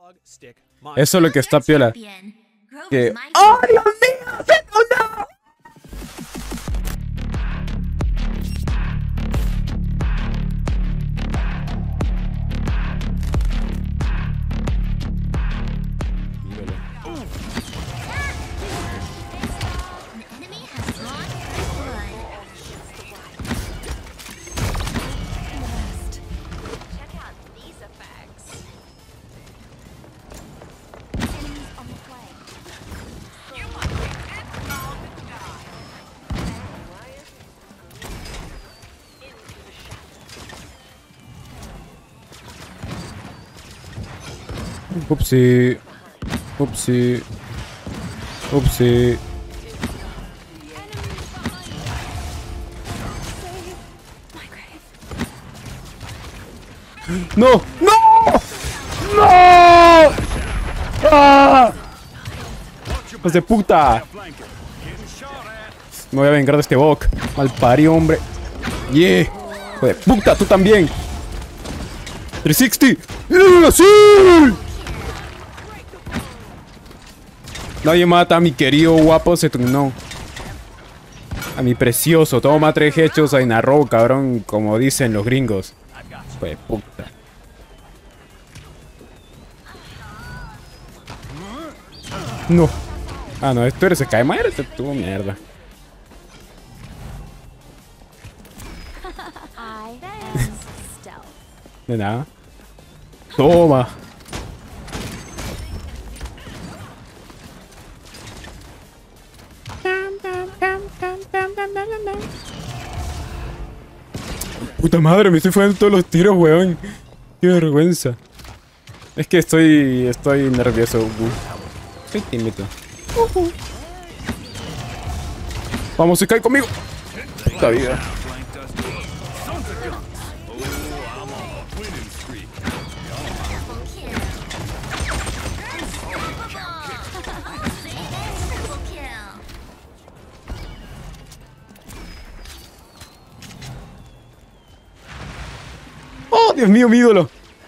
Eso es lo que está piola. Que... ¡Oh, Dios mío! ¡No! Upsi. Upsi. Upsi. ¡No! ¡No! ¡No! ¡Ah! ¡Hijos de puta! Me voy a vengar de este bok. Malparido, hombre. ¡Yeah! ¡Hijo de puta! ¡Tú también! 360. ¡Sí! Nadie mata a mi querido guapo Setungno. A mi precioso. Toma 3 hechos en arroz, cabrón. Como dicen los gringos. Pues puta. No. Ah, no. Esto eres Sky Mayer. Este tuvo mierda. De nada. Toma. Puta madre, me estoy fallando todos los tiros, weón. Qué vergüenza. Es que estoy nervioso. Soy tímido. Vamos, se cae conmigo. Puta vida. ¡Oh, Dios mío, mi ídolo!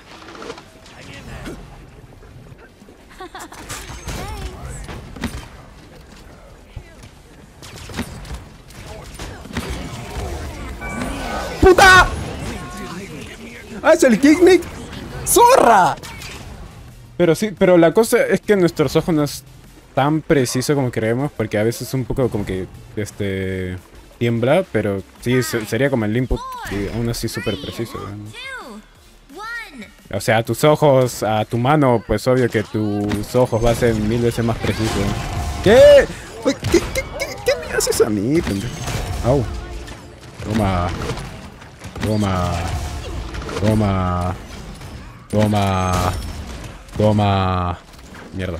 ¡Puta! ¡Ah, es el Kicknick! ¡Zorra! Pero sí, pero la cosa es que nuestros ojos no es tan preciso como creemos, porque a veces un poco como que tiembla, pero sí sería como el input y aún así súper preciso, ¿no? O sea, a tus ojos, a tu mano, pues obvio que tus ojos va a ser 1000 veces más preciso. ¿Qué? ¿Qué me haces a mí, pendejo? Au. Toma. Toma. Toma. Toma. Toma. Mierda.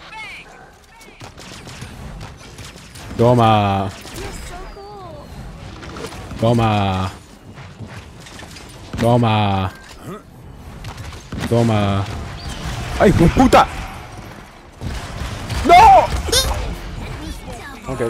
Toma. Toma. Toma. Toma. ¡Ay, puta! ¡No! Ok.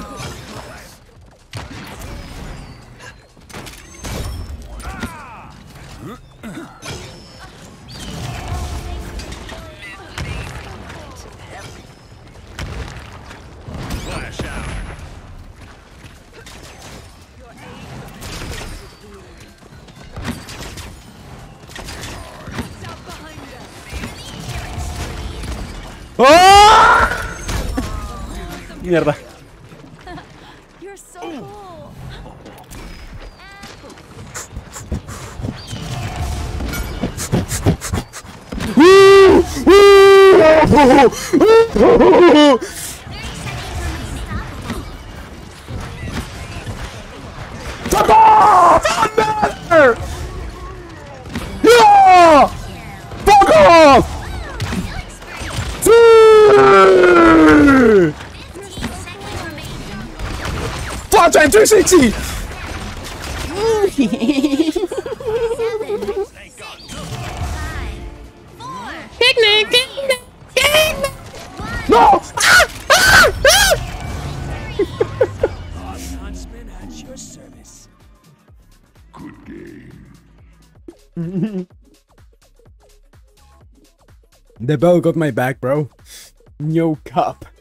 ¡Oh! Mierda. Thunder! Yeah! Fuck off! Flash and 360! No! Ah! Ah! Ah! The bell got my back, bro. No cap.